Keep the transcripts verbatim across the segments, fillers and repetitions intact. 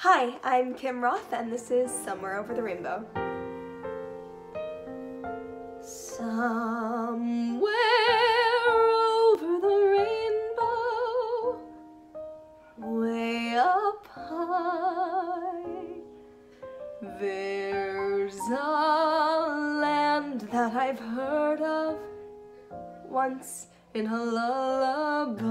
Hi, I'm Kim Roth, and this is Somewhere Over the Rainbow. Somewhere over the rainbow, way up high, there's a land that I've heard of once in a lullaby.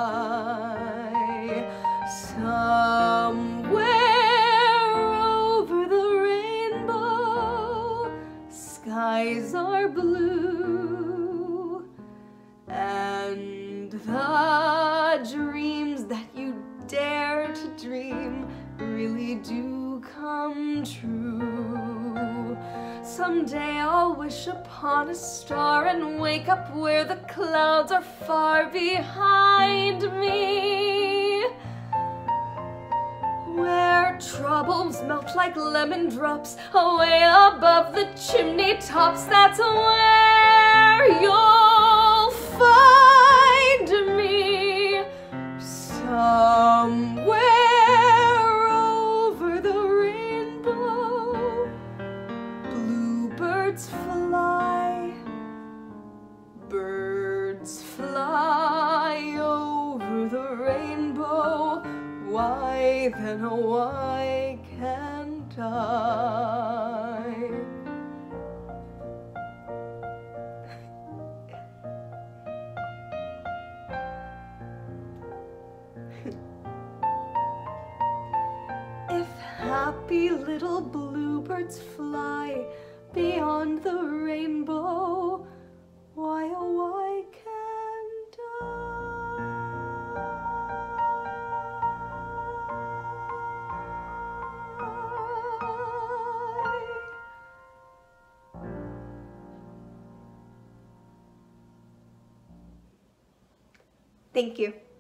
Somewhere over the rainbow, skies are blue, and the dreams that you dare to dream really do come true. Someday I'll wish upon a star and wake up where the clouds are far behind me, where troubles melt like lemon drops away above the chimney tops. That's where you'll find me, somewhere over the rainbow. Bluebirds fly, birds fly over the rainbow. Why then, oh why can't I? If happy little bluebirds fly beyond the rainbow, why oh why can't I? Thank you.